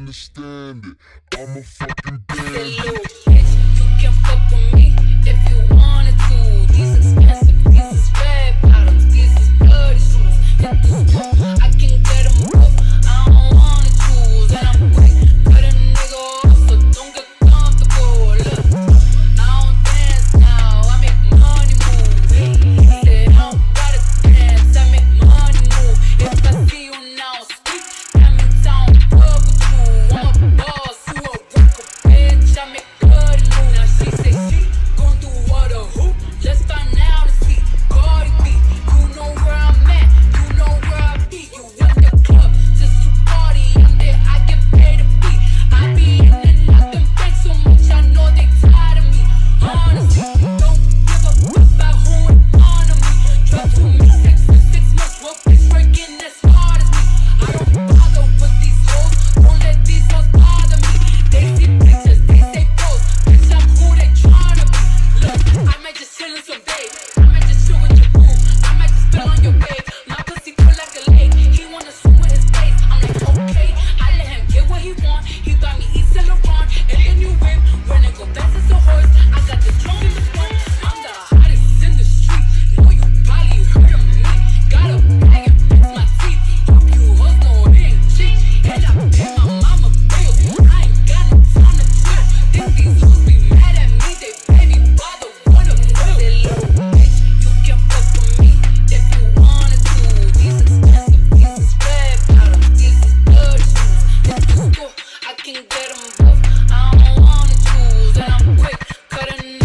understand it. I'm a fucking bandit. Bitch, you can fuck with me if you wanted to. These expensive, these is red bottoms, these is bloody shoes. Hit the school, I can get them both. I don't wanna choose, and I'm quick. Cut a nigga off, so don't get comfortable. Look, I don't dance now, I make money move. Said I don't gotta dance, I make money move. If I see you now speak, that means I don't fuck with you. I'm a boss, you a worker, bitch. I make bloody move. Now she say she gon' do what a hoop. Let's find out and see. Cardi B, you know where I'm at, you know where I be. You in the club just to party, I'm there, I get paid a fee. I be in and out them banks so much, I know they tired of me. Honestly, don't give a fuck about who in front of me. Drop to me 6 months, what bitch working as hard as me. I don't bother with these hoes, don't let these hoes bother me. They see pictures, they say posts, bitch I'm who they tryna be. Look, I might just chill in some babe, I might just chill with your boo, I might just spill on your babe. My pussy cool like a lake, he wanna swim with his face. I'm like okay, I let him get what he want. He buy me East Saint Laurent and the new whip. When it go fast as a horse, I got the drone in the front. I'm the hottest in the street. Know you probably heard of me. Got a bag and fix my teeth. Hope you hoes know it ain't cheap. And I pay my mama bills. I ain't got no time to chill. Think these hoes be mad at me. They baby father wanna kill. Say little bitch, you can fuck with me if you wanted to. These expensive, these is red bottoms, these is bloody shoes. Hit the school, I can get them both. I don't wanna choose, and I'm quick. Cut a